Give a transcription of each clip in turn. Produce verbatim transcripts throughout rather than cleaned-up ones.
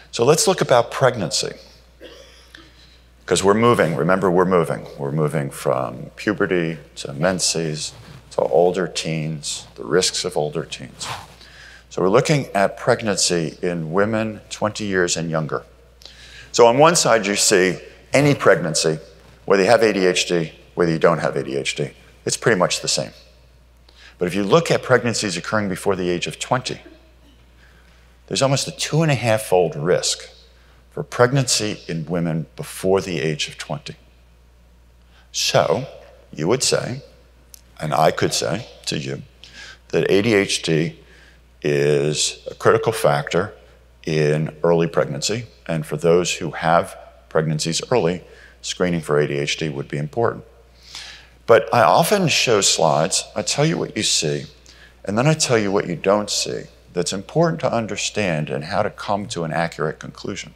So let's look about pregnancy. Because we're moving, remember we're moving. We're moving from puberty to menses to older teens, the risks of older teens. So we're looking at pregnancy in women twenty years and younger. So on one side you see any pregnancy, whether you have A D H D, whether you don't have A D H D, it's pretty much the same. But if you look at pregnancies occurring before the age of twenty, there's almost a two and a half fold risk for pregnancy in women before the age of twenty. So you would say, and I could say to you, that A D H D is a critical factor in early pregnancy, and for those who have pregnancies early, screening for A D H D would be important. But I often show slides, I tell you what you see, and then I tell you what you don't see that's important to understand and how to come to an accurate conclusion.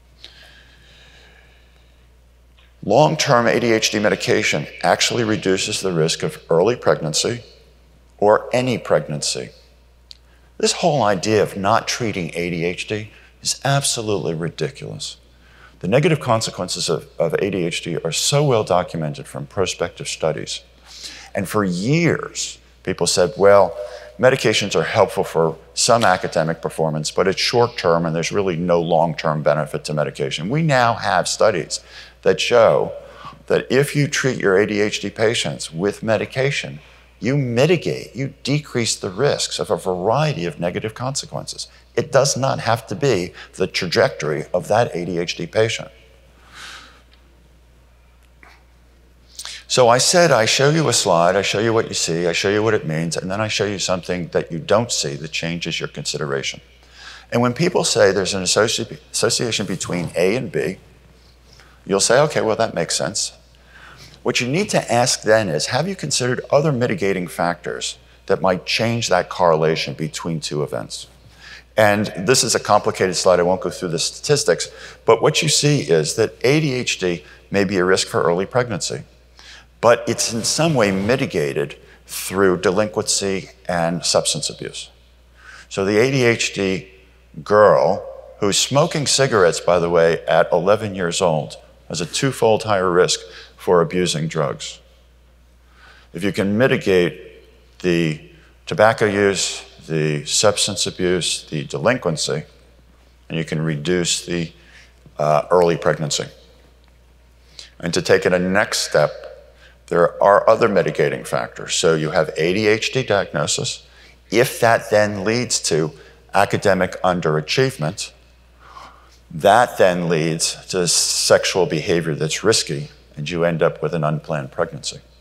Long-term A D H D medication actually reduces the risk of early pregnancy or any pregnancy. This whole idea of not treating A D H D is absolutely ridiculous. The negative consequences of, of A D H D are so well documented from prospective studies. And for years, people said, well, medications are helpful for some academic performance, but it's short-term and there's really no long-term benefit to medication. We now have studies that show that if you treat your A D H D patients with medication, you mitigate, you decrease the risks of a variety of negative consequences. It does not have to be the trajectory of that A D H D patient. So I said I show you a slide, I show you what you see, I show you what it means, and then I show you something that you don't see that changes your consideration. And when people say there's an associ- association between A and B, you'll say, okay, well, that makes sense. What you need to ask then is, have you considered other mitigating factors that might change that correlation between two events? And this is a complicated slide, I won't go through the statistics, but what you see is that A D H D may be a risk for early pregnancy, but it's in some way mitigated through delinquency and substance abuse. So the A D H D girl who's smoking cigarettes, by the way, at eleven years old, has a twofold higher risk for abusing drugs. If you can mitigate the tobacco use, the substance abuse, the delinquency, and you can reduce the uh, early pregnancy. And to take it a next step, there are other mitigating factors. So you have A D H D diagnosis. If that then leads to academic underachievement, that then leads to sexual behavior that's risky, and you end up with an unplanned pregnancy.